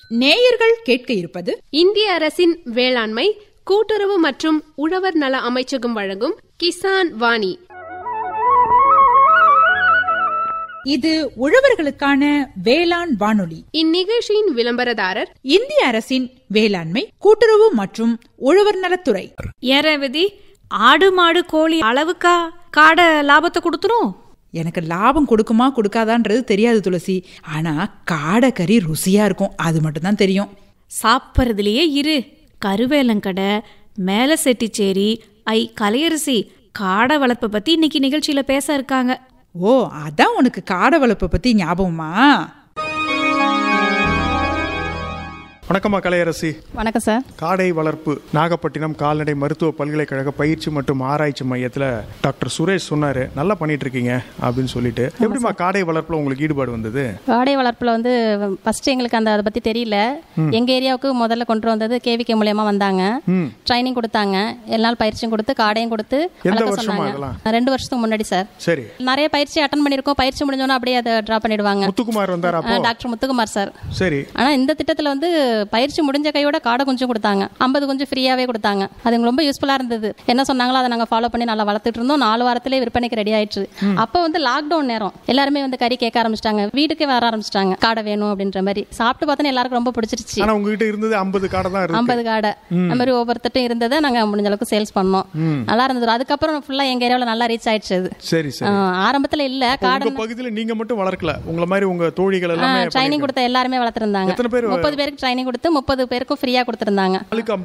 நேயர்கள் கேட்க இருப்பது இந்திய அரசின் வேளாண்மை கூட்டுறவு மற்றும் உழவர் நல அமைச்சகம் வழங்கும் கிசான் வாணி. இது உழவர்களுக்கான வேளாண் வானொலி. இந்நிகழ்ச்சியின் விளம்பரதாரர் இந்திய அரசின் வேளாண்மை கூட்டுறவு மற்றும் உழவர் நலத்துறை. ஏறவிதி ஆடு மாடு கோழி அளவுக்கா காடை லாபத்தை கொடுத்துரும்? எனக்கு லாபம் கொடுக்குமா கொடுக்காதான்றது தெரியாது துளசி. ஆனா காடை கறி ருசியா இருக்கும், அது மட்டும் தான் தெரியும். சாப்பிட்றதுலயே இரு. கருவேலங்கடை, மேலச்செட்டிச்சேரி, I.KALAIYARASI காடை வளர்ப்பை பத்தி இன்னைக்கு நிகழ்ச்சியில பேச இருக்காங்க. ஓ, அதான் உனக்கு காடை வளர்ப்பை பத்தி ஞாபகமா? வணக்கம்மா கலையரசி. வணக்கம் சார். காடை வளர்ப்பு நாகப்பட்டினம் கால்நடை மருத்துவ பல்கலைக்கழக பயிற்சி மற்றும் ஆராய்ச்சி மையத்தில் டாக்டர் சுரேஷ் சொன்னாரு நல்லா பண்ணிட்டு இருக்கீங்க அப்படின்னு சொல்லிட்டு. எப்படிமா காடை வளர்ப்புல உங்களுக்கு ஈடுபாடு வந்தது? காடை வளர்ப்புல வந்து ஃபர்ஸ்ட் எங்களுக்கு அதை பத்தி தெரியல. எங்க ஏரியாவுக்கு முதல்ல கொண்டு வந்தது KVK மூலமா வந்தாங்க. ட்ரைனிங் கொடுத்தாங்க, எல்லா நாள் பயிற்சியும் கொடுத்து காடையும் கொடுத்து. எந்த வருஷமா? 2 வருஷத்துக்கு முன்னாடி சார். சரி. நிறைய பயிற்சி அட்டன் பண்ணிருக்கோம். பயிற்சி முடிஞ்சோன்னா அப்படியே அதை டிராப் பண்ணிடுவாங்க. முத்துக்குமார் வந்தாரா? Doctor Muthukumar sir. சரி. ஆனா இந்த திட்டத்துல வந்து பயிற்சி முடிஞ்ச கையோட காடை குஞ்சு கொடுத்தாங்க. 50 குஞ்சு ஃப்ரீயாவே கொடுத்தாங்க. அது ரொம்ப யூஸ்ஃபுல்லா இருந்தது. என்ன சொன்னாங்களோ அதை நாங்க ஃபாலோ பண்ணி நல்லா வளர்த்துட்டு இருந்தோம். 4 வாரத்திலே விற்பனைக்கு ரெடி ஆயிடுச்சு. அப்போ வந்து லாக்டவுன் நேரம் எல்லாருமே வந்து கறி கேட்க ஆரம்பிச்சிட்டாங்க, வீட்டுக்கே வர ஆரம்பிச்சிட்டாங்க காடை வேணும் அப்படின்ற மாதிரி. சாப்பிட்டு பார்த்தா எல்லாருக்கும் ரொம்ப பிடிச்சிருச்சு. ஆனா உங்ககிட்ட இருந்தது 50 காடை தான் இருக்கு. 50 காடை அந்த மாதிரி ஒவ்வொருத்தட்டும் இருந்ததை நாங்க முடிஞ்ச அளவுக்கு சேல்ஸ் பண்ணோம். நல்லா இருந்தது. அதுக்கப்புறம் ஃபுல்லா எங்க ஏரியாவில் நல்லா ரீச் ஆயிடுச்சு. அது சரி சரி. ஆரம்பத்துல இல்ல காடை பகுதியில் நீங்க மட்டும் வளர்க்கல, உங்களை மாதிரி உங்க தோழிகள் எல்லாமே ட்ரைனிங் கொடுத்த எல்லாருமே வளர்த்திருந்தாங்க. 30 பேருக்கு ட்ரைனிங் கொடுத்து 30 பேருக்கும் ஃப்ரீயா கொடுத்திருந்தாங்க.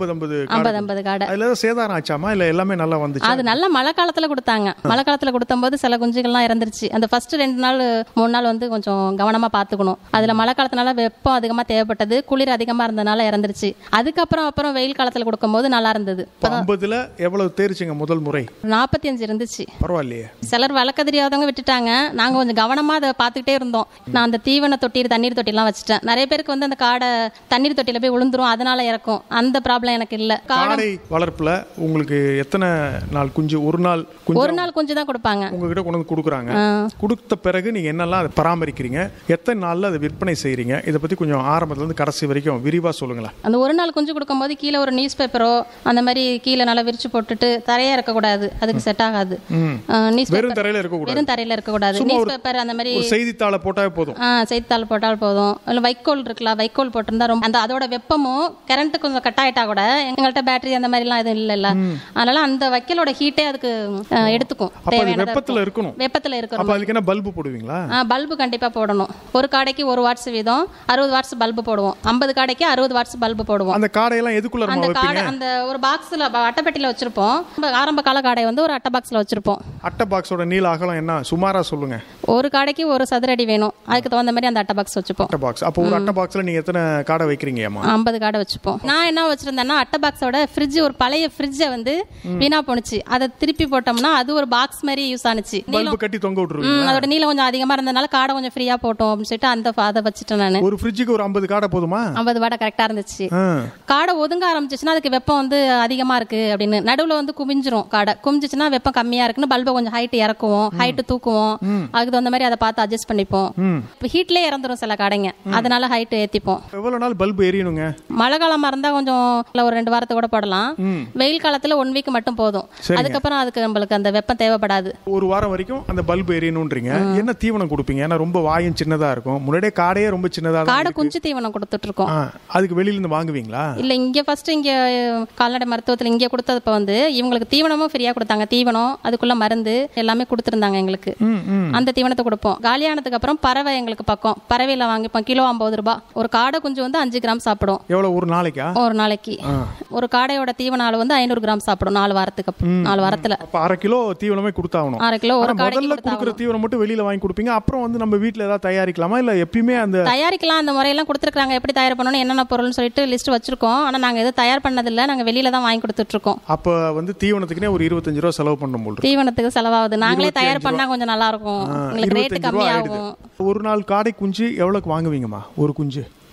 50 காடை. அதுல சேதாரம் ஆச்சாமா இல்ல எல்லாமே நல்லா வந்துச்சு? அது நல்ல மழை காலத்துல கொடுத்தாங்க. மழை காலத்துல கொடுத்தம்போது சில குஞ்சுகள்லாம் இறந்துருச்சு. அந்த ஃபர்ஸ்ட் 2 நாள் 3 நாள் வந்து கொஞ்சம் கவனமா பாத்துக்கணும். அதுல மழை காலத்தினால வெப்பம் அதிகமா தேவைப்பட்டது, குளிர் அதிகமா இருந்தனால இறந்துருச்சு. அதுக்கப்புறம் வெயில் காலத்துல கொடுக்கும்போது நல்லா இருந்தது. 50ல எவ்வளவு தேர்ச்சிங்க முதல் முறை? 45 இருந்துச்சு. பரவாயில்லையே. சிலர் வளர்க்க தெரியாதவங்க விட்டுட்டாங்க. நாங்க கொஞ்சம் கவனமா அதை பாத்துக்கிட்டே இருந்தோம். நான் அந்த தீவன தொட்டி தண்ணீர் தொட்டி எல்லாம் வச்சுட்டேன். நிறைய பேருக்கு வந்து அந்த காடை தண்ணீர் தொட்டியில போய் விழுந்துரும், அதனால இறக்கும். அந்த ப்ராப்ளம் எனக்கு இல்ல. காடை வளர்ப்புல உங்களுக்கு எத்தனை நாள் குஞ்சு? ஒரு நாள் குஞ்சு தான் கொடுப்பாங்க. உங்ககிட்ட கொண்டு வந்து கொடுக்குறாங்க. கொடுத்த பிறகு நீங்க என்னெல்லாம் அதை பராமரிக்கிறீங்க, எத்தனை நாள்ல அதை விற்பனை செய்றீங்க, இதை பத்தி கொஞ்சம் ஆரம்பத்துல இருந்து கடைசி வரைக்கும் விரிவா சொல்லுங்களேன். அந்த ஒரு நாள் குஞ்சு கொடுக்கும் போது கீழே ஒரு நியூஸ் பேப்பரோ அந்த மாதிரி கீழே நல்லா விரிச்சு போட்டுட்டு தரையா இருக்க கூடாது, அதுக்கு செட் ஆகாது. வெறும் தரையில இருக்க கூடாது. நியூஸ் பேப்பர் அந்த மாதிரி செய்தித்தாளை போட்டாலே போதும். செய்தித்தாள் போட்டால் போதும். வைக்கோல் இருக்குல்ல, வைக்கோல் போட்டிருந்தா ரொம்ப அந்த அதோட வெப்பமும் கரண்ட் கொஞ்சம் கட் ஆயிட்டா கூட எங்கள்கிட்ட பேட்டரி அந்த மாதிரி எல்லாம் எதுவும் இல்ல. அதனால அந்த வைக்கலோட ஹீட்டே அதுக்கு எடுத்துக்கும். வெப்பத்துல இருக்கணும். அதுக்கு என்ன பல்பு போடுவீங்களா? பல்பு கண்டிப்பா போடணும். ஒரு காடைக்கு 1 வாட்ஸ் வீதம் 60 வாட்ஸ் பல்பு போடுவோம். 50 காடைக்கு 60 வாட்ஸ் பல்பு போடுவோம். அந்த காடையெல்லாம் எதுக்குள்ள அந்த காடை அந்த ஒரு பாக்ஸ்ல அட்டைப்பெட்டியில வச்சிருப்போம். ஆரம்ப கால காடை வந்து ஒரு அட்டை பாக்ஸ்ல வச்சிருப்போம். அட்டை பாக்ஸோட நீள அகலம் என்ன சுமாரா சொல்லுங்க? ஒரு காடைக்கு 1 சதுர அடி வேணும். அதுக்கு தகுந்த மாதிரி அந்த அட்டை பாக்ஸ் வச்சுப்போம். அட்டை பாக்ஸ். அப்போ ஒரு அட்டை பாக்ஸ்ல நீங்க எத்தனை காடை வைக்கிறீங்க? 50 காடை வச்சுப்போம். நான் என்ன வச்சிருந்தேன்னா அட்டை பாக்ஸோட ஃப்ரிட்ஜ், ஒரு பழைய ஃப்ரிட்ஜை வந்து வீணா போனுச்சு. அதை திருப்பி போட்டோம்னா அது ஒரு பாக்ஸ் மாதிரி யூஸ் ஆனிச்சு. பல்பு கட்டி தொங்க விட்டுருவீங்க. அதோட நீளம் கொஞ்சம் அதிகமா இருந்தனால காடை கொஞ்சம் ஃப்ரீயா போட்டோம் அப்படின்னு சொல்லிட்டு அதை வச்சுட்டேன் நான். ஒரு ஃப்ரிட்ஜுக்கு ஒரு 50 காடை போதுமா? 50 காடை கரெக்டா இருந்துச்சு. காடை ஒதுங்க ஆரம்பிச்சிச்சுன்னா அதுக்கு வெப்பம் வந்து அதிகமா இருக்கு அப்படின்னு நடுவுல வந்து குமிஞ்சிரும். காடை குமிஞ்சிச்சுன்னா வெப்பம் கம்மியா இருக்குன்னு பல்பை கொஞ்சம் ஹைட் இறக்குவோம், ஹைட் தூக்குவோம். அதுக்கு தகுந்த மாதிரி அதை பார்த்து அட்ஜஸ்ட் பண்ணிப்போம். ஹீட்லயே இறந்துரும் சில காடைங்க, அதனால ஹைட் ஏத்திப்போம். எவ்வளவு நாள் பல்பு எரியணுங்க? மழை காலமா இருந்தா கொஞ்சம் ஒரு 2 வாரத்துக்கு கூட போடலாம். வெயில் காலத்துல 1 வீக் மட்டும் போதும். அதுக்கப்புறம் அதுக்கு நம்மளுக்கு அந்த வெப்பம் தேவைப்படாது. ஒரு வாரம் வரைக்கும் அந்த பல்பு எரியணும்ன்றீங்க. என்ன தீவனம் கொடுப்பீங்க? ஏன்னா ரொம்ப வாயும் சின்னதா இருக்கும். முன்னாடியே காடையே ரொம்ப சின்னதா காடை குஞ்சு தீவனம் கொடுத்துட்டு இருக்கோம். அதுக்கு வெளியில இருந்து வாங்குவீங்களா? இல்ல, இங்க ஃபர்ஸ்ட் இங்க கால்நடை மருத்துவத்துல இங்க கொடுத்தப்ப வந்து இவங்களுக்கு தீவனமும் ஃப்ரீயா கொடுத்தாங்க. தீவனம், அதுக்குள்ள மருந்து எல்லாமே கொடுத்துருந்தாங்க எங்களுக்கு. அந்த தீவனத்தை கொடுப்போம். காலியானதுக்கு அப்புறம் பறவை எங்களுக்கு பக்கம் பறவையில வாங்கிப்போம். கிலோ 50 ரூபாய். ஒரு காடை குஞ்சு வந்து 5 கிராம் சாப்பிடும். எவ்வளவு ஒரு நாளைக்கா? ஒரு நாளைக்கு ஒரு காடையோட தீவன அளவு வந்து 500 கிராம் சாப்பிடும் 4 வாரத்துக்கு. 4 வாரத்துல அப்ப 1/2 கிலோ தீவனமே கொடுத்தாகணும். 1/2 கிலோ ஒரு காடைக்கு கொடுக்குற தீவனம் மட்டும் வெளியில வாங்கி கொடுப்பீங்க. அப்புறம் வந்து நம்ம வீட்ல ஏதாவது தயாரிக்கலாமா இல்ல எப்பயுமே அந்த தயாரிக்கலாம்? அந்த முறையெல்லாம் கொடுத்துருக்காங்க. எப்படி தயார் பண்ணணும், என்னென்ன பொருள்னு சொல்லிட்டு லிஸ்ட் வச்சிருக்கோம். ஆனா நாங்க எதுவும் தயார் பண்ணதில்லை. நாங்க வெளியில தான் வாங்கி கொடுத்துட்டு இருக்கோம். அப்ப வந்து தீவனத்துக்குனே ஒரு 25 ரூபாய் செலவு பண்ணணும் போல. தீவனத்துக்கு செலவாகுது. நாங்களே தயார் பண்ணா கொஞ்சம் நல்லா இருக்கும். உங்களுக்கு ரேட் கம்மியாகும். ஒரு நாள் காடை குஞ்சு எவ்வளவுக்கு வாங்குவீங்கம்மா? ஒரு குஞ்சு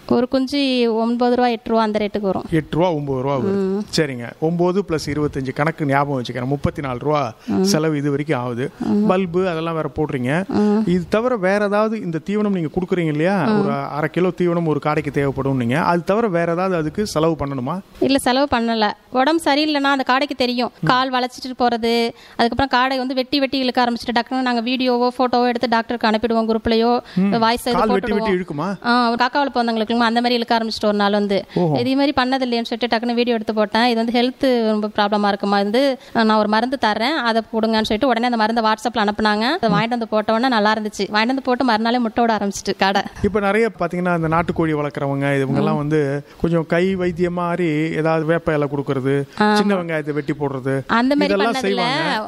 ஒரு குஞ்சு 9 ரூபா 8 ரூபா அந்த ரேட்டுக்கு வரும். 8 ரூபா 9 ரூபா வரும். சரிங்க. 9 + 25 கணக்கு ஞாபகம் வச்சுக்கிறேன். 34 ரூபா செலவு இது வரைக்கும் ஆகுது. பல்பு அதெல்லாம் வேற போடுறீங்க. இது தவிர வேற ஏதாவது இந்த தீவனம் நீங்க கொடுக்குறீங்க இல்லையா, ஒரு 1/2 கிலோ தீவனம் ஒரு காடைக்கு தேவைப்படும். நீங்க அது தவிர வேற ஏதாவது அதுக்கு செலவு பண்ணணுமா? இல்ல, செலவு பண்ணல. உடம்பு சரியில்லைன்னா அந்த காடைக்கு தெரியும், கால் வளைச்சிட்டு போறது, அதுக்கப்புறம் காடை வந்து வெட்டி வெட்டி இழுக்க ஆரம்பிச்சுட்டு டக்குன்னு நாங்க வீடியோவோ போட்டோவோ எடுத்து டாக்டருக்கு அனுப்பிடுவோம். குரூப்லயோ வாய்ஸ் இழுக்குமா? காக்காவில் போனவங்களுக்கு அந்த மாதிரி இழுக்க ஆரம்பிச்சிட்டு ஒரு நாள் வந்து இதே மாதிரி பண்ணது இல்லைன்னு சொல்லிட்டு டக்குன்னு வீடியோ எடுத்து போட்டேன். இது வந்து ஹெல்த் ரொம்ப ப்ராப்ளமா இருக்குமா, வந்து நான் ஒரு மருந்து தரேன் அதை போடுங்கன்னு சொல்லிட்டு உடனே அந்த மருந்தை வாட்ஸ்அப்ல அனுப்புனாங்க. அதை வாங்கிட்டு வந்து போட்ட உடனே நல்லா இருந்துச்சு. வாங்கிட்டு வந்து போட்டு மறுநாளே முட்டை விட ஆரம்பிச்சிட்டு காடை. இப்போ நிறைய பார்த்தீங்கன்னா இந்த நாட்டுக்கோழி வளர்க்குறவங்க இவங்கெல்லாம் வந்து கொஞ்சம் கை வைத்தியம் மாதிரி ஏதாவது வேப்ப இலை கொடுக்கறது, சின்ன வெங்காயத்தை வெட்டி போடுறது, அந்த மாதிரி பண்ணதில்ல.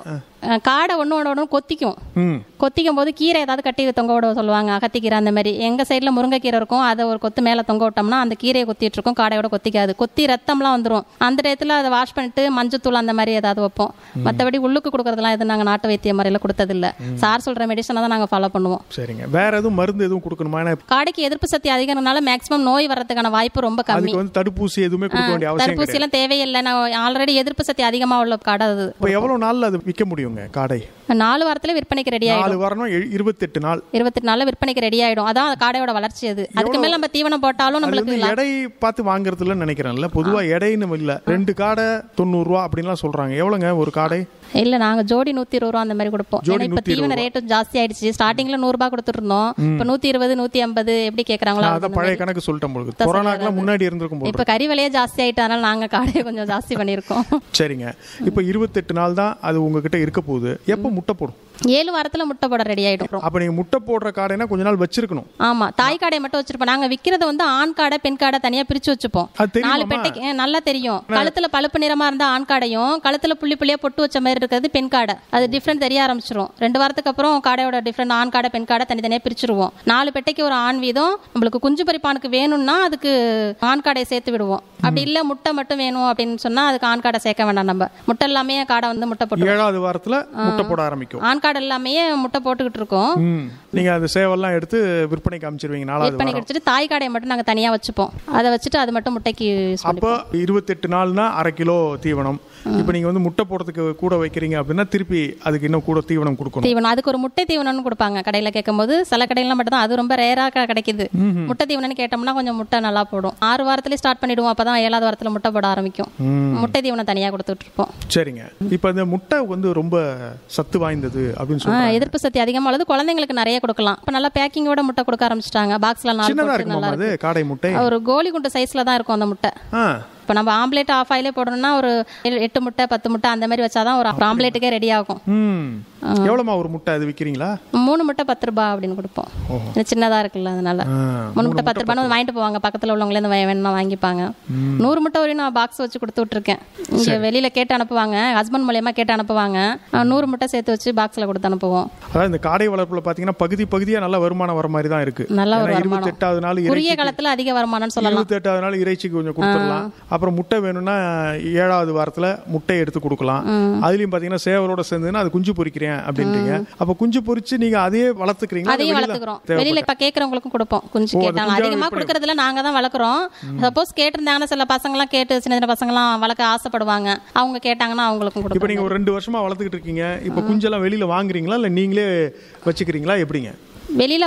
காடை ஒன்று கொத்திக்கும் போது கீரை ஏதாவது கட்டி தொங்க விட சொல்லுவாங்க, அகத்திக்கீரை அந்த மாதிரி. எங்கள் சைடில் முருங்கைக்கீரை இருக்கும், அதை ஒரு கொத்து மேலே தொங்க விட்டோம்னா அந்த கீரையை கொத்திட்டு இருக்கும், காடையோட கொத்திக்காது. கொத்தி ரத்தம்லாம் வந்துடும். அந்த டயத்தில் அதை வாஷ் பண்ணிட்டு மஞ்சத்தூள் அந்த மாதிரி ஏதாவது வைப்போம். மற்றபடி உள்ளுக்கு கொடுக்கறதுலாம் எதுவும் நாங்கள் நாட்டு வைத்திய முறையில் கொடுத்ததில்ல. சார் சொல்கிற மெடிசனை தான் நாங்கள் ஃபாலோ பண்ணுவோம். சரிங்க. வேற எதுவும் மருந்து எதுவும் கொடுக்கணுமா? காடைக்கு எதிர்ப்பு சக்தி அதிகம்னால மேக்ஸிமம் நோய் வர்றதுக்கான வாய்ப்பு ரொம்ப கம்மி. தடுப்பூசி எதுவுமே கொடுக்க வேண்டிய அவசியம் தடுப்பூசி எல்லாம் தேவையில்லை. நான் ஆல்ரெடி எதிர்ப்பு சக்தி அதிகமாக உள்ள காடை அது. எவ்வளவு நாள்ல அது விற்க முடியுங்க காடை? 4 வாரத்துல விற்பனைக்கு ரெடி ஆயிடும். 4 வாரம் 28 நாள். 28 நாள்ல விற்பனைக்கு ரெடி ஆயிடும். அதான் காடையோட வளர்ச்சி. அது அதுக்கு மேல நம்ம தீவனம் போட்டாலும் நம்மளுக்கு எடை பார்த்து வாங்குறதுல நினைக்கிறேன்ல. பொதுவா எடைன்னு இல்ல, 2 காடை 90 ரூபா அப்படின்லாம் சொல்றாங்க. எவ்வளவுங்க ஒரு காடை? இல்ல, நாங்க ஜோடி 120 ரூபா அந்த மாதிரி கொடுப்போம். ஏன்னா இப்ப தீவன ரேட்டும் ஜாஸ்தி ஆயிடுச்சு. ஸ்டார்டிங்ல 100 ரூபாய் கொடுத்துட்டு இருந்தோம். இப்ப 120 150 எப்படி கேக்குறாங்களோ அத பழைய கணக்கு சொல்லிட்டேன் உங்களுக்கு. கொரோனாக்கு முன்னாடி இருந்திருக்கும் போது. இப்ப கறி விலையே ஜாஸ்தி ஆயிட்டனால நாங்க காடையை கொஞ்சம் ஜாஸ்தி பண்ணிருக்கோம். சரிங்க. இப்ப 28 நாள் தான் அது உங்ககிட்ட இருக்க போகுது. எப்ப முட்டை போடும்? 7 வாரத்துல முட்டை போட ரெடி ஆயிடும். அப்ப நீங்க முட்டை போடுற காடைனா கொஞ்ச நாள் வச்சிருக்கணும். ஆமா, தாய் காடையை மட்டும் வச்சிருப்போம். நாங்க விக்கிறது வந்து ஆண் காடை பெண் காடை தனியா பிரிச்சு வச்சுப்போம். 4 பெட்டைக்கு நல்லா தெரியும். கழுத்துல பழுப்பு நிறமா இருந்தா ஆண் காடையும், கழுத்துல புள்ளி புள்ளியா பொட்டு வச்ச மாதிரி இருக்கிறது பெண் காடை. அது டிஃபரெண்ட் தெரிய ஆரம்பிச்சிரும். 2 வாரத்துக்கு அப்புறம் காடையோட டிஃபரெண்ட் ஆண் காடை பெண் காடை தனித்தனியா பிரிச்சிருவோம். 4 பெட்டைக்கு ஒரு ஆண் வீதம். நம்மளுக்கு குஞ்சு பறிப்பானுக்கு வேணும்னா அதுக்கு ஆண் காடையை சேர்த்து விடுவோம். அப்படி இல்ல முட்டை மட்டும் வேணும் அப்படின்னு சொன்னா அதுக்கு ஆண் காடை சேர்க்க வேண்டாம். நம்ம முட்டை எல்லாமே காடை வந்து முட்டை போட்டு 7வது வாரத்துல முட்டை போட ஆரம்பிக்கும். ஆண் காடை எல்லாமே முட்டை போட்டுக்கிட்டு இருக்கோம். நீங்க அந்த சேவல்லாம் எடுத்து விற்பனைக்கு அனுப்பிச்சிருவீங்க. 4வது விற்பனைக்கு எடுத்துட்டு தாய் காடையை மட்டும் நாங்க தனியா வச்சுப்போம். அதை வச்சுட்டு அது மட்டும் முட்டைக்கு யூஸ் பண்ணுவோம். அப்போ 28 நாள்னா 1/2 கிலோ தீவனம். இப்போ நீங்க வந்து முட்டை போடுறதுக்கு கூட வைக்கிறீங்க அப்படின்னா திருப்பி அதுக்கு இன்னும் கூட தீவனம் கொடுக்கணும். தீவனம் அதுக்கு ஒரு முட்டை தீவனம்னு கொடுப்பாங்க கடையில. கேட்கும்போது சில கடையில மட்டும் தான், அது ரொம்ப ரேரா கிடைக்குது. முட்டை தீவனம்னு கேட்டோம்னா கொஞ்சம் முட்டை நல்லா போடும். 6 வாரத்துல ஸ்டார்ட் பண்ணிடுவோம். அப்பதான் 7வது வாரத்துல முட்டை போட ஆரம்பிக்கும். முட்டை தீவனம் தனியா கொடுத்துட்டு இருப்போம். சரிங்க. இப்போ இந்த முட்டை வந்து ரொம்ப சத்து வாய்ந்தது அப்படின்னு சொல்றாங்க. எதிர்ப்பு சக்தி அதிகமா உள்ளது. குழந்தைங்களுக்கு நிறைய கொடுக்கலாம். இப்ப நல்லா பேக்கிங்கோட முட்டை கொடுக்க ஆரம்பிச்சிட்டாங்க. பாக்ஸ்ல 4 நல்லா இருக்கு. காடை முட்டை ஒரு கோலி குண்டு சைஸ்ல தான் இருக்கும் அந்த முட்டை. இப்போ நம்ம ஆம்லேட் ஆஃப் ஆயிலே போடணும்னா ஒரு 8 முட்டை 10 முட்டை அந்த மாதிரி வச்சாதான் ஒரு ஆம்லேட்டுக்கே ரெடி ஆகும். எவ்வளவுமா ஒரு முட்டை அது விக்கிறீங்களா? 3 முட்டை 10 ரூபாய் அப்படின்னு கொடுப்போம். சின்னதா இருக்குல்ல, அதனால 3 முட்டை 10 ரூபாய் வாங்கிட்டு போவாங்க. பக்கத்துல உள்ளவங்களே வேணும்னா வாங்கிப்பாங்க. 100 முட்டை வரையும் நான் பாக்ஸ் வச்சு கொடுத்து விட்டுருக்கேன். இங்க வெளியில கேட்டு அனுப்புவாங்க, ஹஸ்பண்ட் மூலமா கேட்டு அனுப்புவாங்க. 100 முட்டை சேர்த்து வச்சு பாக்ஸ்ல கொடுத்து அனுப்புவோம். அதாவது இந்த காடை வளர்ப்புல பாத்தீங்கன்னா பகுதியா நல்ல வருமானம் வர மாதிரி தான் இருக்கு. நல்ல ஒரு வருமானம். 28வது நாள் குறுகிய காலத்துல அதிக வருமானம் சொல்லலாம். 28வது நாள் இறைச்சி கொஞ்சம் கொடுத்துடலாம். அப்புறம் முட்டை வேணும்னா 7வது வாரத்துல முட்டை எடுத்து கொடுக்கலாம். அதுலயும் பாத்தீங்கன்னா சேவலோட சேர்ந்துன்னா அது குஞ்சு பொரிக்கிறேன் அப்படின்றீங்க. அப்ப குஞ்சு பொரிச்சு நீங்க அதையே வளர்த்துக்கிறீங்களா? அதையும் வளர்த்துக்கிறோம். வெளியில இப்ப கேட்கறவங்களுக்கும் கொடுப்போம். குஞ்சு கேட்டாங்க. அதிகமா கொடுக்கறதுல நாங்க தான் வளர்க்குறோம். சப்போஸ் கேட்டிருந்தாங்கன்னா சில பசங்க எல்லாம் கேட்டு சின்ன சின்ன பசங்க எல்லாம் வளர்க்க ஆசைப்படுவாங்க. அவங்க கேட்டாங்கன்னா அவங்களுக்கும் கொடுப்போம். இப்ப நீங்க ஒரு 2 வருஷமா வளர்த்துக்கிட்டு இருக்கீங்க. இப்ப குஞ்செல்லாம் வெளியில வாங்குறீங்களா இல்ல நீங்களே வச்சுக்கிறீங்களா? எப்படிங்க? வெளியில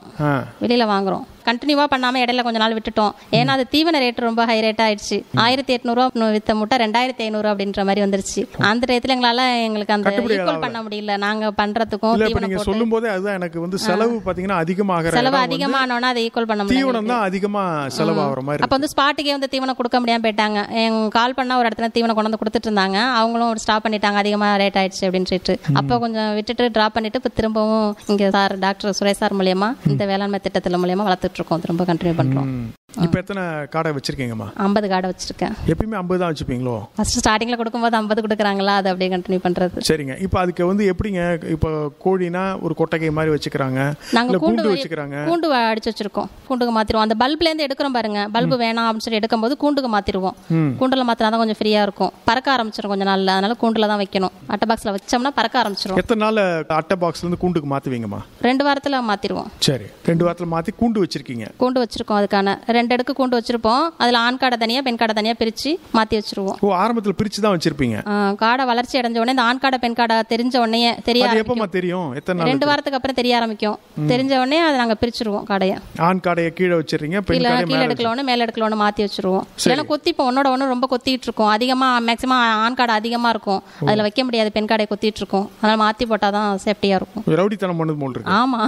வாங்குறோம். கண்டினியூவா பண்ணாம இடையில கொஞ்ச நாள் விட்டுட்டோம். ஏன்னா அது தீவன ரேட் ரொம்ப ஹை ரேட் ஆயிடுச்சு. 1800 ரூபா வித்த முட்டை 2500 அப்படின்ற மாதிரி வந்துருச்சு. அந்த ரேட்ல எங்களுக்கு அந்த ஈக்குவல் பண்ண முடியல. நாங்க பண்றதுக்கும் நீங்க சொல்லும் போதே அதுதான் எனக்கு வந்து செலவு பாத்தீங்கன்னா செலவு அதிகமானோன்னா அதை ஈக்குவல் பண்ண முடியல. தீவனம் தான் அதிகமா செலவாகிற மாதிரி. அப்ப வந்து ஸ்பாட்டுக்கே வந்து தீவனம் கொடுக்க முடியாம போயிட்டாங்க. கால் பண்ணா ஒரு இடத்துல தீவனம் கொண்டு வந்து கொடுத்துட்டு இருந்தாங்க. அவங்களும் ஸ்டாப் பண்ணிட்டாங்க, அதிகமா ரேட் ஆயிடுச்சு அப்படின்னு சொல்லிட்டு. அப்ப கொஞ்சம் விட்டுட்டு டிராப் பண்ணிட்டு இப்ப திரும்பவும் இங்க சார் டாக்டர் சுரேஷ் சார் மூலியமா இந்த வேளாண்மை திட்டத்துல மூலியமா வளர்த்துட்டு இருக்கோம். திரும்ப கண்டினியூ பண்றோம். இப்ப எத்தனை காடை வச்சிருக்கீங்கம்மா? 50 காடை வச்சிருக்கேன். எப்பயுமே 50 தான் வச்சுப்பீங்களோ? ஃபர்ஸ்ட் ஸ்டார்டிங்ல கொடுக்கும்போது 50 கொடுக்குறாங்களா, அது அப்படியே கண்டினியூ பண்றது. சரிங்க. இப்போ அதுக்கு வந்து எப்படிங்க? இப்போ கோழினா ஒரு கொட்டகை மாதிரி வச்சுக்கிறாங்க, நாங்க கூண்டு வச்சுக்கிறாங்க. கூண்டு அடிச்சு வச்சிருக்கோம். கூண்டுக்கு மாத்திருவோம். அந்த பல்புல இருந்து எடுக்கிறோம் பாருங்க, பல்பு வேணாம் அப்படின்னு சொல்லி எடுக்கும்போது கூண்டுக்கு மாத்திருவோம். கூண்டுல மாத்தினா தான் கொஞ்சம் ஃப்ரீயா இருக்கும். பறக்க ஆரம்பிச்சிடும் கொஞ்ச நாள்ல. அதனால கூண்டுல தான் வைக்கணும். அட்டை பாக்ஸ்ல வச்சோம்னா பறக்க ஆரம்பிச்சிடும். எத்தனை நாள் அட்டை பாக்ஸ்ல இருந்து கூண்டுக்கு மாத்துவீங்கம்மா? 2 வாரத்துல மாத்திருவோம். சரி, 2 வாரத்துல மாத்தி கூண்டு வச்சிருக்கீங்க. கூண்டு வச்சிருக்கோம். அதுக்கான 2 2 அடுக்கு கூண்டு வச்சிருப்போம். அதுல ஆண் காடை தனியா பெண் காடை தனியா பிரிச்சு மாத்தி வச்சிருவோம். ஆரம்பத்துல பிரிச்சு தான் வச்சிருப்பீங்க. காடை வளர்ச்சி அடைஞ்ச உடனே இந்த ஆண் காடை பெண் காடை தெரிஞ்ச உடனே தெரியும் 2 வாரத்துக்கு அப்புறம் தெரிய ஆரம்பிக்கும். தெரிஞ்ச உடனே அதை நாங்க பிரிச்சிருவோம். காடையை ஆண் காடையை கீழே வச்சிருக்கீங்க, கீழே எடுக்கல ஒண்ணு மேல எடுக்கல ஒண்ணு மாத்தி வச்சிருவோம். ஏன்னா கொத்திப்போம், ஒன்னோட ஒண்ணு ரொம்ப கொத்திட்டு இருக்கும். அதிகமா மேக்சிமம் ஆண் காடை அதிகமா இருக்கும், அதுல வைக்க முடியாது, பெண் காடையை கொத்திட்டு இருக்கும். அதனால மாத்தி போட்டாதான் சேஃப்டியா இருக்கும். ரவுடித்தனம் பண்ணது போல் இருக்கு. ஆமா.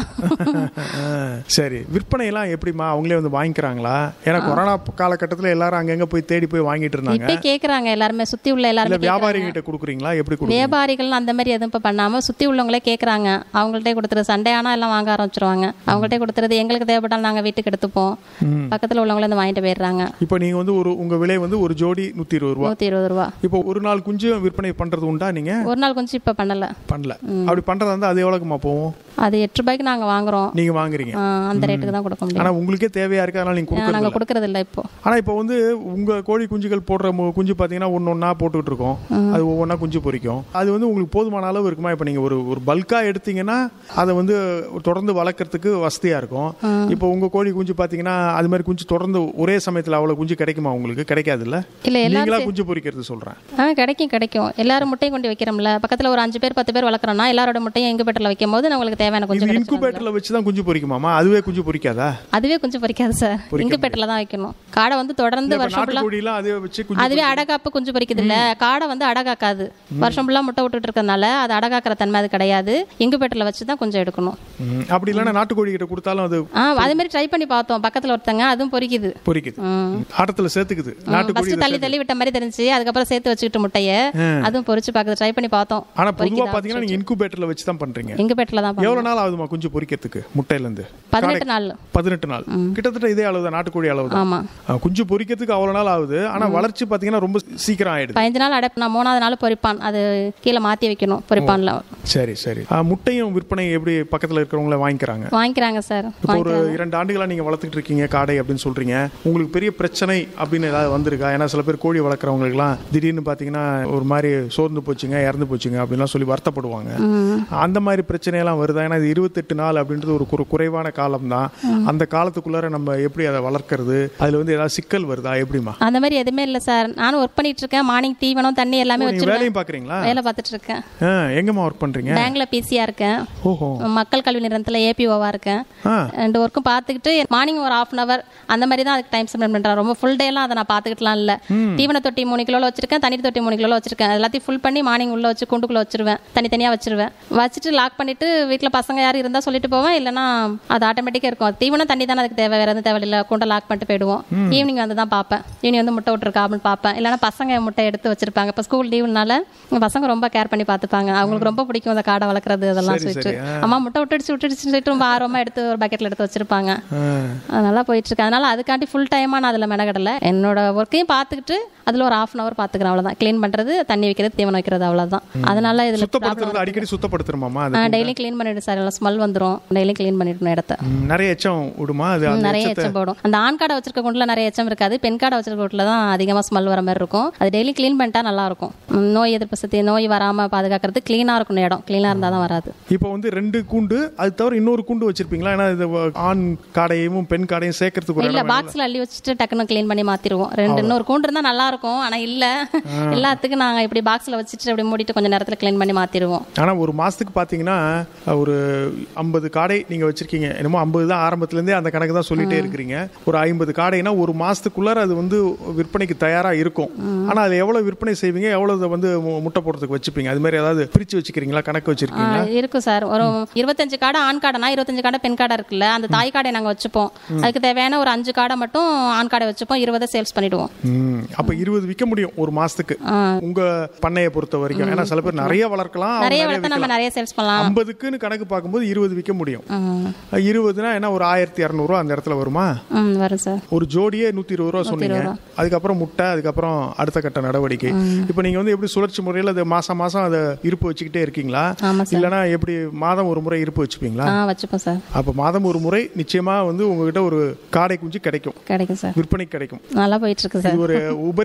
சரி, விற்பனை எல்லாம் எப்படிமா அவங்களே வந்து வாங்கிக்கிறாங்களா? ஏன்னா கொரோனா காலகட்டத்தில் எல்லாரும் அங்கங்க போய் தேடி போய் வாங்கிட்டு இருந்தாங்க. இப்ப கேக்குறாங்க எல்லாருமே, சுத்தி உள்ள எல்லாருமே. வியாபாரிகிட்ட கொடுக்குறீங்களா? எப்படி வியாபாரிகள் அந்த மாதிரி எதுவும் இப்ப பண்ணாம சுத்தி உள்ளவங்களே கேக்குறாங்க. அவங்கள்ட்ட கொடுத்துறது சண்டே ஆனா எல்லாம் வாங்க ஆரம்பிச்சிருவாங்க. அவங்கள்ட்ட கொடுத்துறது எங்களுக்கு தேவைப்பட்டாலும் நாங்க வீட்டுக்கு எடுத்துப்போம். பக்கத்துல உள்ளவங்கள வந்து வாங்கிட்டு போயிடுறாங்க. இப்போ நீங்க வந்து உங்க விலை வந்து ஒரு ஜோடி 120 ரூபா. 120 ரூபா. இப்போ ஒரு நாள் குஞ்சு விற்பனை பண்றது உண்டா? நீங்க ஒரு நாள் குஞ்சு இப்ப பண்ணல. அப்படி பண்றதா இருந்தா அது எவ்வளவுக்குமா போகும்? அது 8 ரூபாய்க்கு நாங்க வாங்குறோம். நீங்க வாங்குறீங்க, அந்த ரேட்டுக்கு தான் கொடுக்க முடியும். ஆனா உங்களுக்கே தேவையா இருக்கு, அதனால நீங்க கொடுக்கறது இல்ல இப்போ. ஆனா இப்போ வந்து உங்க கோழி குஞ்சுகள் போடுற குஞ்சு பாத்தீங்கன்னா ஒன்னொன்னா போட்டுக்கிட்டு இருக்கோம். அது ஒவ்வொன்னா குஞ்சு பொரிக்கும். அது வந்து உங்களுக்கு போதுமான அளவு இருக்குமா? இப்போ நீங்க ஒரு பல்கா எடுத்தீங்கன்னா அதை வந்து தொடர்ந்து வளர்க்கறதுக்கு வசதியா இருக்கும். இப்போ உங்க கோழி குஞ்சு பாத்தீங்கன்னா அது மாதிரி குஞ்சு தொடர்ந்து ஒரே சமயத்துல அவ்வளவு குஞ்சு கிடைக்குமா? உங்களுக்கு கிடைக்காது இல்ல. நீங்களா குஞ்சு பொரிக்கிறது சொல்றேன். கிடைக்கும். எல்லாரும் முட்டையும் கொண்டு வைக்கிறோம்ல, பக்கத்துல ஒரு 5 பேர் 10 பேர் வளர்க்கறோம்னா எல்லாரோட முட்டையும் இன்குபேட்டர்ல வைக்கும் போது நம்மளுக்கு தேவையான குஞ்சு கிடைக்கும். இன்குபேட்டர்ல வச்சு தான் குஞ்சு பொரிக்குமாமா? அதுவே குஞ்சு பொரிக்காதா? அதுவே குஞ்சு பொரிக்காது சார், இன்குபேட்டர்ல தான் வைக்கணும். காடை வந்து தொடர்ந்து வருஷம் ஃபுல்லா அதுவே அடகாப்பு குஞ்சு பொரிக்குது இல்ல. காடை வந்து அடகாக்காது, வருஷம் ஃபுல்லா முட்டை விட்டுட்டு இருக்கறனால அது அடகாக்கிற தன்மை அது கிடையாது. இன்குபேட்டர்ல வச்சு தான் கொஞ்சம் எடுக்கணும். அப்படி இல்லனா நாட்டுக்கோழி கிட்ட கொடுத்தாலும் அது அதே மாதிரி ட்ரை பண்ணி பார்த்தோம். பக்கத்துல ஒருத்தங்க அதுவும் பொரிக்குது. ஆட்டத்துல சேர்த்துக்குது. நாட்டுக்கோழி தள்ளி விட்ட மாதிரி தெரிஞ்சு அதுக்கப்புறம் சேர்த்து வச்சுக்கிட்டு முட்டைய அதுவும் பொரிச்சு பார்த்து ட்ரை பண்ணி பார்த்தோம். ஆனா பொதுவா பாத்தீங்கன்னா நீங்க இன்குபேட்டர்ல வச்சு தான் பண்றீங்க. இன்குபேட்டர்ல தான். எவ்வளவு நாள் ஆகுதுமா குஞ்சு பொரிக்கிறதுக்கு? முட்டையில இருந்து 18 நாள். 18 நாள் கிட்டத்தட்ட இதே அளவு தான், நாட்டுக்கோழி அளவு தான். ஆமா, குஞ்சு பொரிக்கிறதுக்கு அவ்வளவு நாள் ஆகுது. ஆனா வளர்ச்சி பாத்தீங்கன்னா ரொம்ப சீக்கிரம் ஆயிடுது. 15 நாள் அடைப்பு. 3ஆவது நாள் பொரிப்பான், அது கீழே மாத்தி வைக்கணும் பொரிப்பான்ல. சரி. முட்டையும் விற்பனை எப்படி பக்கத்துல இருக்கிறவங்கள வாங்கிக்கிறாங்க சார்? ஒரு 2 ஆண்டுகளா நீங்க வளர்த்துட்டு இருக்கீங்க காடை அப்படின்னு சொல்றீங்க. உங்களுக்கு பெரிய பிரச்சனை அப்படின்னு ஏதாவது வந்திருக்கா? ஏன்னா சில பேர் கோழி வளர்க்குறவங்களுக்கு எல்லாம் திடீர்னு பாத்தீங்கன்னா ஒரு மாதிரி சோர்ந்து போச்சுங்க, இறந்து போச்சுங்க அப்படின்லாம் சொல்லி வருத்தப்படுவாங்க. அந்த மாதிரி பிரச்சனை எல்லாம் வருதா? ஏன்னா இது 28 நாள் அப்படின்றது ஒரு குறைவான காலம் தான். அந்த காலத்துக்குள்ளார நம்ம எப்படி அதை வளர்க்கறது? அதுல வந்து ஏதாவது சிக்கல் வருதா? எப்படிமா? அந்த மாதிரி எதுவுமே இல்ல சார். நானும் ஒர்க் பண்ணிட்டு இருக்கேன். மார்னிங் தீவனம் தண்ணி எல்லாமே வச்சிருக்கேன். வேலையும் பாக்குறீங்களா? வேலை பார்த்துட்டு இருக்கேன். எங்கம்மா ஒர்க் பண்றீங்க? பேங்க்ல பிசியா இருக்கேன். மக்கள் கல்வி நிறுவனத்துல ஏபிஓவா இருக்கேன். 2 ஒர்க்கும் பார்த்துக்கிட்டு மார்னிங் ஒரு 1/2 hour அந்த மாதிரி தான் அதுக்கு டைம் ஸ்பெண்ட் பண்றேன். ரொம்ப ஃபுல் டே எல்லாம் அதை நான் பாத்துக்கிட்டலாம் இல்ல. தீவன தொட்டி 3 கிலோல வச்சிருக்கேன், தண்ணி தொட்டி 3 கிலோல வச்சிருக்கேன். எல்லாத்தையும் ஃபுல் பண்ணி மார்னிங் உள்ள வச்சு கூண்டுக்குள்ள வச்சிருவேன், தனித்தனியா வச்சுட்டு லாக் பண்ணிட்டு வீட்டுல பசங்க யாரும் இருந்தா சொல்லிட்டு போவேன், இல்லைன்னா அது ஆட்டோமேட்டிக்கா இருக்கும். தீவனம் தண்ணி தானே அதுக்கு தேவை, வேற எதுவும் தேவையில்லை. கூண்டை லாக் பண்ணிட்டு போயிடுவோம். ஈவினிங் வந்து தான் பார்ப்பேன், ஈவினிங் வந்து முட்டை விட்டுருக்கா அப்படின்னு பார்ப்பேன். இல்லைன்னா பசங்க முட்டை எடுத்து வச்சிருப்பாங்க. இப்போ ஸ்கூல் லீவுனால பசங்க ரொம்ப கேர் பண்ணி பார்த்துப்பாங்க. அவங்களுக்கு ரொம்ப பிடிக்கும் அந்த காடை வளர்க்குறது அதெல்லாம் சொல்லிட்டு. அம்மா முட்டை விட்டுடுச்சு சொல்லிட்டு ரொம்ப ஆர்வமா எடுத்து ஒரு பக்கெட்ல எடுத்து வச்சிருப்பாங்க. அதனால போயிட்டு இருக்கு. அதனால அதுக்காண்டி ஃபுல் டைமா நான் அதுல மெனக்கடலை. என்னோட ஒர்க்கையும் பார்த்துக்கிட்டு அதுல ஒரு 1/2 hour பார்த்துக்கிறேன். அவ்வளவுதான். கிளீன் பண்றது, தண்ணி வைக்கிறது, தீவனம் வைக்கிறது, அவ்வளவுதான். அதனால இதுல அடிக்கடி சுத்தப்படுத்துறோமா? டெய்லி கிளீன் பண்ணிட்டு சார், எல்லாம் ஸ்மெல் வந்துடும். டெய்லி கிளீன் பண்ணிட்டு இடத்த. நிறைய எச்சம் விடுமா? நிறைய எச்சம் போடும். அந்த ஆண் காடை வச்சிருக்க கூண்டுல நிறைய எச்சம் இருக்காது, பெண் காடை வச்சிருக்க கூண்டுல தான் அதிகமா ஸ்மெல் வர மாதிரி இருக்கும். அது டெய்லி கிளீன் பண்ணிட்டா நல்லா இருக்கும். நோய் எதிர்ப்பு சக்தி, நோய் வராம பாதுகாக்கிறது. கிளீனா இருக்கணும் இடம், கிளீனா இருந்தா தான் வராது. இப்போ வந்து 2 கூண்டு அது தவிர இன்னொரு கூண்டு வச்சிருப்பீங்களா? ஏன்னா இது ஆண் காடையும் பெண் காடையும் சேர்க்கறதுக்கு இல்ல, பாக்ஸ்ல அள்ளி வச்சுட்டு டக்குன்னு கிளீன் பண்ணி மாத்திடுவோம். இன்னொரு கூண்டு இருந்தா நல்லா இருக்கும். ஆனா இல்ல, எல்லாத்துக்கும் நாங்க இப்படி பாக்ஸ்ல வச்சுட்டு அப்படி மூடிட்டு கொஞ்ச நேரத்துல கிளீன் பண்ணி மாத்திடுவோம். ஆனா ஒரு மாசத்துக்கு பாத்தீங்கன்னா ஒரு 50 காடை நீங்க வச்சிருக்கீங்க. என்னமோ 50 தான் ஆரம்பத்துல இருந்தே அந்த கணக்கு தான் சொல்லிட்டே இருக்கிறீங்க. ஒரு 50 காடைனா ஒரு மாசத்துக்குள்ளார அது வந்து விற்பனைக்கு தயாரா இருக்கும். ஆனா அது எவ்வளவு விற்பனை செய்வீங்க, எவ்வளவு வந்து முட்டை போடுறதுக்கு வச்சுப்பீங்க? அது மாதிரி ஏதாவது பிரிச்சு வச்சுக்கிறீங்களா, கணக்கு வச்சிருக்கீங்களா? இருக்கும் சார். ஒரு 25 காடை ஆண் காடைனா 25 காடை பெண் காடை இருக்குல்ல, அந்த தாய் காடை நாங்க வச்சுப்போம். அதுக்கு தேவையான ஒரு 5 காடை மட்டும் ஆண் காடை வச்சுப்போம். 20 சேல்ஸ் பண்ணிடுவோம். அப்ப 20 விற்க முடியும் ஒரு மாசத்துக்கு உங்க பண்ணையை பொறுத்த வரைக்கும். ஏன்னா சில பேர் நிறைய வளர்க்கலாம், நிறைய வளர்த்தா நம்ம நிறைய சேல்ஸ் பண்ணலாம். 50க்குன்னு கணக்கு பார்க்கும்போது 20 விற்க முடியும். 20னா என்ன ஒரு 1200 ரூபா அந்த இடத்துல வருமா? வரும் சார். ஒரு ஜோடியே 120 ரூபா சொன்னீங்க. அதுக்கப்புறம் முட்டை, அதுக்கப்புறம் அடுத்த கட்ட நடவடிக்கை. இப்போ நீங்க வந்து எப்படி சுழற்சி முறையில் அது மாசம் அதை இருப்பு வச்சுக்கிட்டே இருக்கீங்களா? இல்லைன்னா எப்படி மாதம் ஒரு முறை இருப்பு வச்சுப்பீங்களா? வச்சுப்போம் சார். அப்போ மாதம் ஒரு முறை நிச்சயமா வந்து உங்ககிட்ட ஒரு காடை குஞ்சு கிடைக்கும் சார், விற்பனை கிடைக்கும். நல்லா போயிட்டு இருக்கு சார். ஒரு உபரி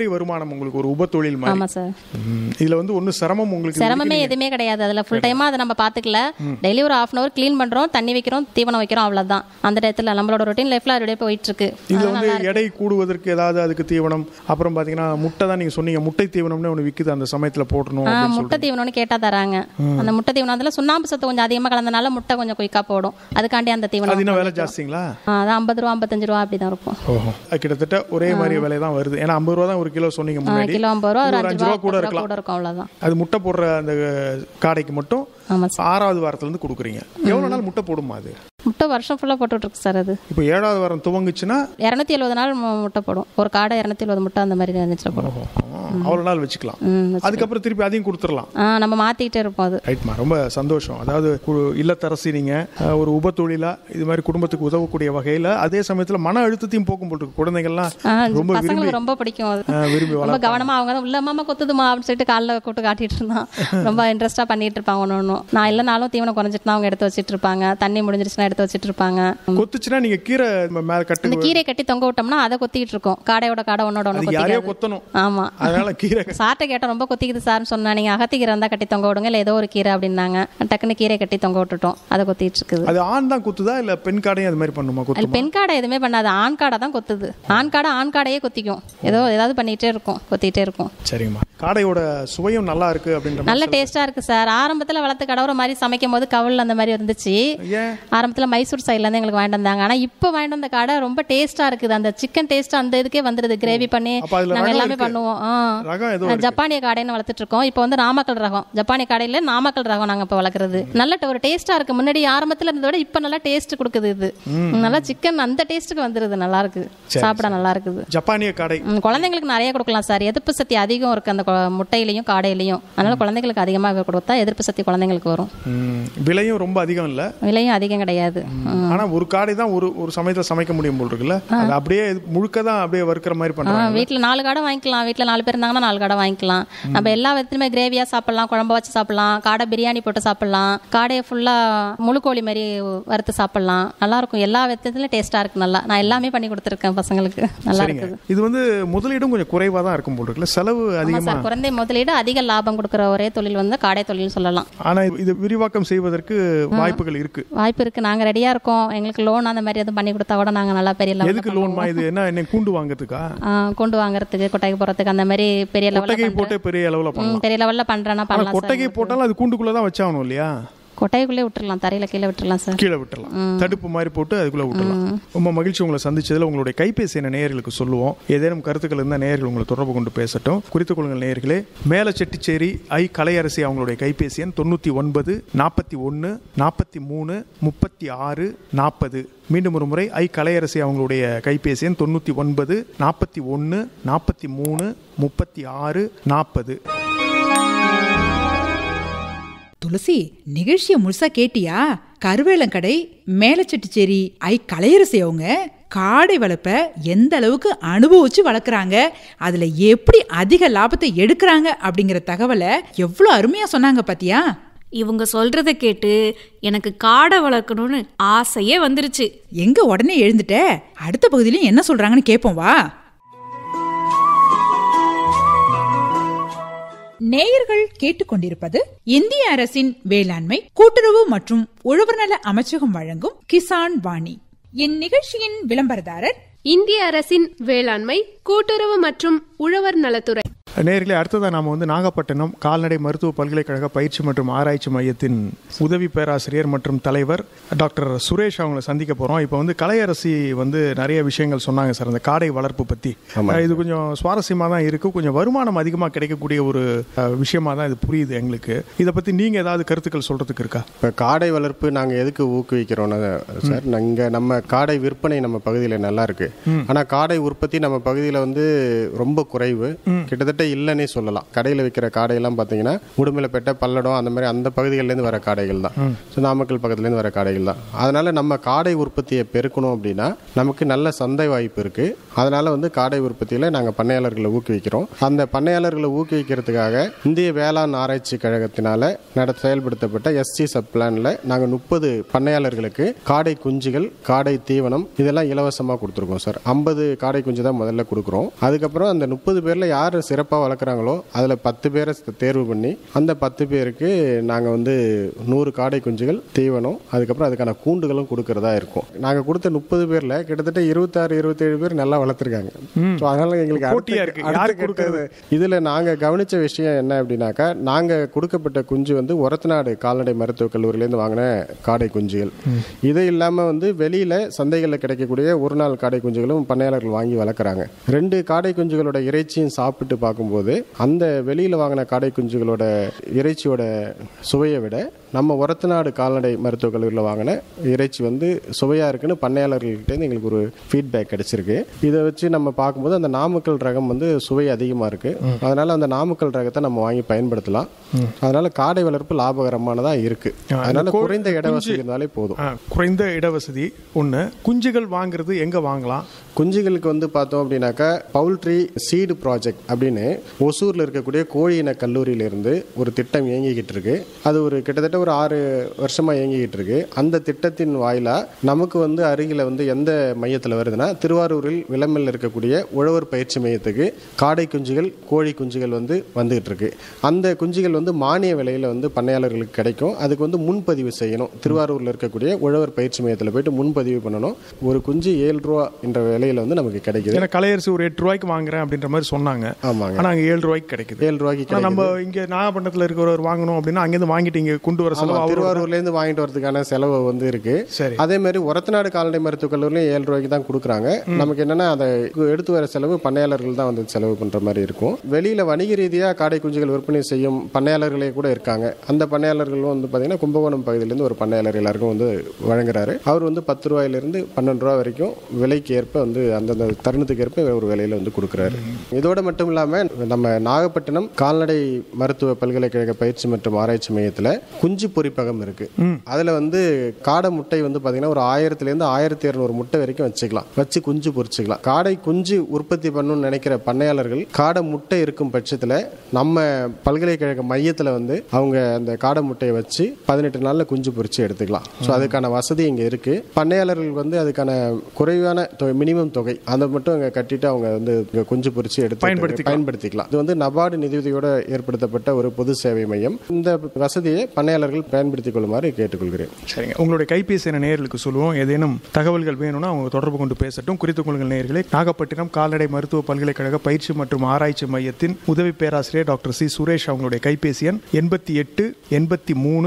தினசரி வருமானம் உங்களுக்கு ஒரு உபத்தொழில் மாதிரி. ஆமா சார். இதுல வந்து ஒன்றும் சிரமம் உங்களுக்கு சிரமமே எதுவுமே கிடையாது. அதுல ஃபுல் டைமா அதை நம்ம பாத்துக்கல. டெய்லி ஒரு 1/2 hour கிளீன் பண்றோம், தண்ணி வைக்கிறோம், தீவனம் வைக்கிறோம், அவ்வளவுதான். அந்த இடத்துல நம்மளோட ரொட்டீன் லைஃப்ல அப்படியே போயிட்டு இருக்கு. இதுல வந்து எடை கூடுவதற்கு ஏதாவது அதுக்கு தீவனம், அப்புறம் பாத்தீங்கன்னா முட்டை தான் நீங்க சொன்னீங்க, முட்டை தீவனம்னு ஒன்று விக்குது, அந்த சமயத்துல போடணும். முட்டை தீவனம்னு கேட்டா தராங்க. அந்த முட்டை தீவனத்துல சுண்ணாம்பு சத்து கொஞ்சம் அதிகமா கலந்தனால முட்டை கொஞ்சம் குயிக்கா போடும். அதுக்காண்டி அந்த தீவனம் அது வேலை ஜாஸ்திங்களா? அது 50 ரூபா 55 ரூபா அப்படிதான் இருக்கும். கிட்டத்தட்ட ஒரே மாதிரி விலை தான் வருது. ஏன்னா 50 ரூபா தான் ஒரு கிலோ சொன்னீங்க முன்னாடி. கிலோ 50 ரூபா, ஒரு 5 ரூபா கூட இருக்கலாம். அவ்வளவுதான். அது முட்டை போடுற அந்த காடைக்கு மட்டும் 6வது வாரத்துல இருந்து கொடுக்குறீங்க. எவ்வளவு நாள் முட்டை போடுமா அது? முட்டை வருஷம் ஃபுல்லா போட்டுட்டு இருக்கு சார். அது இப்போ 7வது வாரம் துவங்குச்சுன்னா 270 நாள் முட்டை போடும். ஒரு காடை 270 முட்டை அந்த மாதிரி இருந்துச்சு போடும். அவ்வளவு நாள் வச்சுக்கலாம். அதுக்கப்புறம் திருப்பி அதையும் கொடுத்துடலாம். நம்ம மாத்திட்டே இருப்போம். அது ரைட்மா, ரொம்ப சந்தோஷம். அதாவது இல்லத்தரசி நீங்க ஒரு உபத்தொழிலா இது மாதிரி குடும்பத்துக்கு உதவக்கூடிய வகையில, அதே சமயத்துல மன அழுத்தத்தையும் போக்கும் போட்டு குழந்தைகள்லாம் ரொம்ப பசங்களுக்கு ரொம்ப பிடிக்கும். அது விரும்பி ரொம்ப கவனமா அவங்க தான் உள்ள மாமா கொத்துதுமா அப்படின்னு சொல்லிட்டு காலில் கூட்டு காட்டிட்டு இருந்தான். ரொம்ப இன்ட்ரெஸ்டா பண்ணிட்டு இருப்பாங்க. ஒன்று நான் இல்லைனாலும் தீவனம் குறைஞ்சிட்டுனா அவங்க எடுத்து வச்சிட்டு இருப்பாங்க. தண்ணி முடிஞ்சிருச்சுன்னா எடுத்து வச்சிட்டு இருப்பாங்க. கொத்துச்சுன்னா நீங்க கீரை மேல கட்டி, இந்த கீரை கட்டி தொங்க விட்டோம்னா அதை கொத்திட்டு இருக்கோம். காடையோட காடை ஒன்னோட ஒன்று கொத்தணும். ஆமா, அதனால கீரை சார்ட்ட கேட்ட ரொம்ப கொத்திக்குது சார்னு சொன்னா, நீங்க அகத்தி கீரை இருந்தா கட்டி தொங்க விடுங்க, இல்ல ஏதோ ஒரு கீரை அப்படின்னாங்க. டக்குன்னு கீரை கட்டி தொங்க விட்டுட்டோம். அதை கொத்திட்டு இருக்குது. அது ஆண் தான் கொத்துதா இல்ல பெண் காடையும் அது மாதிரி பண்ணுமா? அது பெண் காடை எதுவுமே பண்ணாது, ஆண் காடை தான் கொத்துது. ஆண் காடையே கொத்திக்கும். ஏதாவது பண்ணிட்டே இருக்கும், கொத்திட்டே இருக்கும். சரிங்கம்மா. காடையோட சுவையும் நல்லா இருக்கு அப்படின்ற நல்ல டேஸ்டா இருக்கு சார். ஆரம்பத்துல வளர்த்து கடவுற மாதிரி சமைக்கும் போது கவுல் அந்த மாதிரி இருந்துச்சு. ஆரம்பத்துல மைசூர் சைட்ல இருந்து எங்களுக்கு வாங்கிட்டு வந்தாங்க. ஆனா இப்ப வாங்கிட்டு வந்த காடை ரொம்ப டேஸ்டா இருக்குது. அந்த சிக்கன் டேஸ்ட் அந்த இதுக்கே வந்துருது. கிரேவி பண்ணி நாங்க எல்லாமே பண்ணுவோம். ஜப்பானிய காடைன்னு வளர்த்துட்டு இருக்கோம். இப்ப வந்து நாமக்கல் ரகம், ஜப்பானிய காடையில நாமக்கல் ரகம் நாங்க இப்ப வளர்க்குறது. நல்ல ஒரு டேஸ்டா இருக்கு. முன்னாடி ஆரம்பத்துல இருந்ததை விட இப்ப நல்லா டேஸ்ட் கொடுக்குது. இது நல்லா சிக்கன் அந்த டேஸ்ட்டுக்கு வந்துருது. நல்லா இருக்கு, சாப்பிட நல்லா இருக்குது. ஜப்பானிய காடை குழந்தைங்களுக்கு நிறைய கொடுக்கலாம் சார். எதிர்ப்பு சக்தி அதிகம் இருக்கு அந்த முட்டையிலையும் காடையிலையும். அதனால குழந்தைங்களுக்கு அதிகமாக கொடுத்தா எதிர்ப்பு சக்தி குழந்தைங்களுக்கு வரும். விலையும் ரொம்ப அதிகம் இல்ல? விலையும் அதிகம் கிடையாது. ஆனா ஒரு காடை தான் ஒரு சமயத்துல சமைக்க முடியும் போல் இருக்குல்ல. அது அப்படியே முழுக்க தான் அப்படியே வறுக்கிற மாதிரி பண்றாங்க. வீட்டுல 4 காடை வாங்கிக்கலாம். வீட்டுல 4 பேர் இருந்தாங்கன்னா 4 காடை வாங்கிக்கலாம். நம்ம எல்லா விதத்துலயுமே கிரேவியா சாப்பிடலாம், குழம்பு வச்சு சாப்பிடலாம், காடை பிரியாணி போட்டு சாப்பிடலாம், காடையை ஃபுல்லா முழுக்கோழி மாதிரி வறுத்து சாப்பிடலாம். நல்லா இருக்கும். எல்லா விதத்துலயும் டேஸ்டா இருக்கு. நல்லா நான் எல்லாமே பண்ணி கொடுத்துருக்கேன் பசங்களுக்கு. நல்லா இருக்குது. இது வந்து முதலீடும் கொஞ்சம் குறைவா தான் இருக்கும் போல் இருக்குல்ல, செலவு அதிகமா. குறைந்த முதலீடு அதிக லாபம் கொடுக்குற ஒரே தொழில் வந்து காடை தொழில் சொல்லலாம். ஆனா இது விரிவாக்கம் செய்வதற்கு வாய்ப்புகள் இருக்கு. வாய்ப்பு இருக்கு. நாங்க ரெடியா இருக்கோம். எங்களுக்கு லோன் அந்த மாதிரி எதுவும் பண்ணி கொடுத்தா கூட நாங்க நல்லா பெரிய லெவல். எதுக்கு லோன்மா? இது என்ன கூண்டு வாங்குறதுக்கா? கூண்டு வாங்குறதுக்கு, கொட்டகை போறதுக்கு, அந்த மாதிரி பெரிய லெவல்ல போட்டு பெரிய லெவல்ல பண்றேன்னா பண்ணலாம். கொட்டகை போட்டாலும் அது கூண்டுக்குள்ள தான் வச்சாகணும் இல்லையா? கொட்டைக்குள்ளே விட்டுறலாம், தரையில கீழே விட்டுறலாம் சார். கீழே விட்டுறலாம், தடுப்பு மாதிரி போட்டு அதுக்குள்ள விட்டுறலாம். ரொம்ப மகிழ்ச்சி உங்களை சந்திச்சதுல. உங்களுடைய கைபேசி என்ன நேயர்களுக்கு சொல்லுவோம். ஏதேனும் கருத்துக்கள் இருந்தால் நேயர்கள் உங்களை தொடர்பு கொண்டு பேசட்டும். குறித்துக் கொள்ளுங்கள் நேயர்களே. மேலச்செட்டிச்சேரி I.KALAIYARASI அவங்களுடைய கைபேசி எண் 99 41 43 36 40. மீண்டும் ஒரு முறை I.KALAIYARASI அவங்களுடைய கைபேசி எண் 99 41 43 36 40. துளசி, நிகழ்ச்சியை முழுசா கேட்டியா? கருவேலங்கடை மேலச்செட்டிச்சேரி I.KALAIYARASI அவங்க காடை வளர்ப்ப எந்த அளவுக்கு அனுபவிச்சு வளர்க்குறாங்க, அதுல எப்படி அதிக லாபத்தை எடுக்கிறாங்க அப்படிங்கிற தகவலை எவ்வளோ அருமையா சொன்னாங்க பாத்தியா? இவங்க சொல்றத கேட்டு எனக்கு காடை வளர்க்கணும்னு ஆசையே வந்துருச்சு. எங்க உடனே எழுந்துட்ட? அடுத்த பகுதியிலும் என்ன சொல்றாங்கன்னு கேட்போம் வா. நேயர்கள் கேட்டுக்கொண்டிருப்பது இந்திய அரசின் வேளாண்மை கூட்டுறவு மற்றும் உழவர் நல அமைச்சகம் வழங்கும் கிசான் வாணி. இந்நிகழ்ச்சியின் விளம்பரதாரர் இந்திய அரசின் வேளாண்மை கூட்டுறவு மற்றும் உழவர் நலத்துறை. நேயர்களே, அடுத்ததாக நாம் வந்து நாகப்பட்டினம் கால்நடை மருத்துவ பல்கலைக்கழக பயிற்சி மற்றும் ஆராய்ச்சி மையத்தின் உதவி பேராசிரியர் மற்றும் தலைவர் டாக்டர் சுரேஷ் அவங்களை சந்திக்க போகிறோம். இப்போ வந்து கலையரசி வந்து நிறைய விஷயங்கள் சொன்னாங்க சார் அந்த காடை வளர்ப்பு பற்றி. இது கொஞ்சம் சுவாரஸ்யமாக தான் இருக்குது. கொஞ்சம் வருமானம் அதிகமாக கிடைக்கக்கூடிய ஒரு விஷயமாக தான் இது புரியுது எங்களுக்கு. இதை பற்றி நீங்கள் ஏதாவது கருத்துக்கள் சொல்கிறதுக்கு இருக்கா? இப்போ காடை வளர்ப்பு நாங்கள் எதுக்கு ஊக்குவிக்கிறோன்னா சார், இங்கே நம்ம காடை விற்பனை நம்ம பகுதியில் நல்லா இருக்குது. ஆனால் காடை உற்பத்தி நம்ம பகுதியில் வந்து ரொம்ப குறைவு. கிட்டத்தட்ட நம்மகிட்ட இல்லைன்னே சொல்லலாம். கடையில் விற்கிற காடையெல்லாம் பார்த்தீங்கன்னா உடுமலைப்பேட்டை, பல்லடம் அந்த மாதிரி அந்த பகுதிகளிலேருந்து வர காடைகள் தான். ஸோ நாமக்கல் பக்கத்துலேருந்து வர காடைகள் தான். அதனால நம்ம காடை உற்பத்தியை பெருக்கணும் அப்படின்னா நமக்கு நல்ல சந்தை வாய்ப்பு இருக்கு. அதனால காடை உற்பத்தியில் நாங்கள் பண்ணையாளர்களை ஊக்குவிக்கிறோம். அந்த பண்ணையாளர்களை ஊக்குவிக்கிறதுக்காக இந்திய வேளாண் ஆராய்ச்சி கழகத்தினால செயல்படுத்தப்பட்ட எஸ்சி சப் பிளான்ல நாங்கள் 30 பண்ணையாளர்களுக்கு காடை குஞ்சுகள், காடை தீவனம் இதெல்லாம் இலவசமாக கொடுத்துருக்கோம் சார். 50 காடை குஞ்சு தான் முதல்ல கொடுக்குறோம். அதுக்கப்புறம் அந்த 30 பேர்ல யார் சிறப்பாக வளர்க்குறாங்களோ அதில் 10 பேரை தேர்வு பண்ணி அந்த 10 பேருக்கு நாங்கள் 100 காடை குஞ்சுகள், தீவனம், அதுக்கப்புறம் அதுக்கான கூண்டுகளும் கொடுக்கறதா இருக்கும். நாங்கள் கொடுத்த 30 பேர்ல கிட்டத்தட்ட 26-27 பேர் நல்லா வளர்த்துருக்காங்க. அதனால எங்களுக்கு இதுல நாங்க கவனிச்ச விஷயம் என்ன அப்படின்னாக்கா, நாங்க கொடுக்கப்பட்ட குஞ்சு ஒரத்தநாடு கால்நடை மருத்துவக் கல்லூரியிலேருந்து வாங்கின காடை குஞ்சுகள். இது இல்லாம வெளியில சந்தைகளில் கிடைக்கக்கூடிய ஒரு நாள் காடை குஞ்சுகளும் பண்ணையாளர்கள் வாங்கி வளர்க்குறாங்க. 2 காடை குஞ்சுகளோட இறைச்சியும் சாப்பிட்டு பார்க்கும்போது அந்த வெளியில வாங்கின காடை குஞ்சுகளோட இறைச்சியோட சுவையை விட நம்ம ஒரத்தநாடு கால்நடை மருத்துவக் கல்லூரியில் வாங்கின இறைச்சி சுவையா இருக்குன்னு பண்ணையாளர்கள்கிட்ட எங்களுக்கு ஒரு ஃபீட்பேக் கிடைச்சிருக்கு. இதை வச்சு நம்ம பார்க்கும்போது அந்த நாமக்கல் ரகம் சுவை அதிகமா இருக்கு. அதனால அந்த நாமக்கல் ரகத்தை நம்ம வாங்கி பயன்படுத்தலாம். அதனால காடை வளர்ப்பு லாபகரமானதா இருக்கு. அதனால குறைந்த இடவசதி இருந்தாலே போதும். குறைந்த இடவசதி ஒண்ணு. குஞ்சுகள் வாங்குறது எங்க வாங்கலாம்? குஞ்சுகளுக்கு பார்த்தோம் அப்படின்னாக்கா பவுல்ட்ரி சீடு ப்ராஜெக்ட் அப்படின்னு ஒசூர்ல இருக்கக்கூடிய கோழி இன கல்லூரியிலிருந்து ஒரு திட்டம் இயங்கிக்கிட்டு இருக்கு. அது கிட்டத்தட்ட ஒரு 6 வருஷமா இயங்கிக்கிட்டு இருக்கு. அந்த திட்டத்தின் வாயிலா நமக்கு அருகில எந்த மையத்தில் வருதுன்னா, திருவாரூரில் விளம்பில் இருக்கக்கூடிய உழவர் பயிற்சி மையத்துக்கு காடை குஞ்சுகள், கோழி குஞ்சுகள் வந்துகிட்டு இருக்கு. அந்த குஞ்சுகள் மானிய விலையில பண்ணையாளர்களுக்கு கிடைக்கும். அதுக்கு முன்பதிவு செய்யணும். திருவாரூர்ல இருக்கக்கூடிய உழவர் பயிற்சி மையத்தில் போயிட்டு முன்பதிவு பண்ணணும். ஒரு குஞ்சு 7 ரூபா என்ற விலையில நமக்கு கிடைக்குது. ஏன்னா கலையரசி ஒரு 8 ரூபாய்க்கு வாங்குறேன் அப்படின்ற மாதிரி சொன்னாங்க. ஆமாங்க. ஆனா அங்க 7 ரூபாய்க்கு கிடைக்குது. 7 ரூபாய்க்கு நம்ம இங்க நாகப்பட்டினத்துல இருக்கிறவர் வாங்கணும் அப்படின்னா அங்கிருந்து வாங்கிட்டு இங்க கொண்டு வர செலவு, திருவாரூர்ல இருந்து வாங்கிட்டு வரதுக்கான செலவு இருக்கு. அதே மாதிரி ஒரத்தநாடு கால்நடை மருத்துவக் கல்லூரியிலும் 7 ரூபாய்க்கு தான் கொடுக்குறாங்க. நமக்கு என்னன்னா அதை எடுத்து வர செலவு பண்ணையாளர்கள் தான் செலவு பண்ற மாதிரி இருக்கும். வெளியில வணிக ரீதியா காடை குஞ்சுகள் விற்பனை செய்யும் பண்ணையாளர்களே கூட இருக்காங்க. அந்த பண்ணையாளர்களும் பாத்தீங்கன்னா கும்பகோணம் பகுதியிலிருந்து ஒரு பண்ணையாளர் எல்லாருக்கும் வழங்குறாரு. அவர் 10 ரூபாயிலிருந்து 12 ரூபாய் வரைக்கும் விலைக்கு ஏற்ப அந்தந்த தருணத்துக்கு ஏற்ப ஒரு விலையில கொடுக்குறாரு. இதோட மட்டும் இல்லாம நம்ம நாகப்பட்டினம் கால்நடை மருத்துவ பல்கலைக்கழக பயிற்சி மற்றும் ஆராய்ச்சி மையத்துல குஞ்சு பொறிப்பகம் இருக்கு. அதுல காடை முட்டை பாத்தீங்கன்னா ஒரு 1000 1200 முட்டை வரைக்கும் வச்சுக்கலாம். வச்சு குஞ்சு பொறிச்சுக்கலாம். காடை குஞ்சு உற்பத்தி பண்ணணும்னு நினைக்கிற பண்ணையாளர்கள் காடை முட்டை இருக்கும் பட்சத்துல நம்ம பல்கலைக்கழக மையத்துல அவங்க அந்த காடை முட்டையை வச்சு 18 நாள்ல குஞ்சு பொறிச்சு எடுத்துக்கலாம். ஸோ அதுக்கான வசதி இங்க இருக்கு. பண்ணையாளர்கள் அதுக்கான குறைவான மினிமம் தொகை அதை மட்டும் அங்க கட்டிட்டு அவங்க குஞ்சு பொறிச்சு எடுத்து பயன்படுத்திக்கலாம். இது நபார்டு நிதியுதவியோட ஏற்படுத்தப்பட்ட ஒரு பொது சேவை மையம். இந்த வசதியை பண்ணையாளர்கள் பயன்படுத்திக் கொள்ளுமாறு கேட்டுக்கொள்கிறேன். சரிங்க. உங்களுடைய கைபேசி நேயர்களுக்கு சொல்லுவோம். ஏதேனும் தகவல்கள் வேணும்னா அவங்க தொடர்பு கொண்டு பேசட்டும். குறித்துக் கொள்ளுங்கள் நேயர்களே. நாகப்பட்டினம் கால்நடை மருத்துவ பல்கலைக்கழக பயிற்சி மற்றும் ஆராய்ச்சி மையத்தின் உதவி பேராசிரியர் டாக்டர் சி. சுரேஷ் அவங்களுடைய கைபேசி எண் 88 83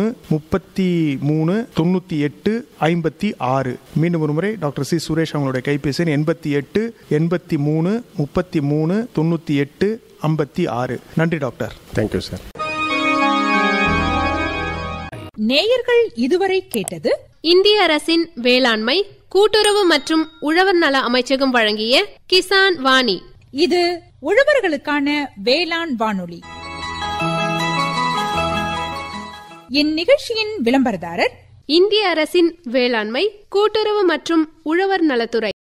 33 98 56. மீண்டும் ஒரு முறை டாக்டர் சி. சுரேஷ் அவங்களுடைய கைபேசி எண் 88 83 33 98 56. நன்றி டாக்டர். Thank you sir. நேயர்கள் இதுவரை கேட்டது இந்திய அரசின் வேளாண்மை, கூட்டுறவு மற்றும் உழவர் நல அமைச்சகம் வழங்கிய கிசான் வாணி. இது உழவர்களுக்கான வேளாண் வானொலி. இந்நிகழ்ச்சியின் விளம்பரதாரர் இந்திய அரசின் வேளாண்மை, கூட்டுறவு மற்றும் உழவர் நலத்துறை.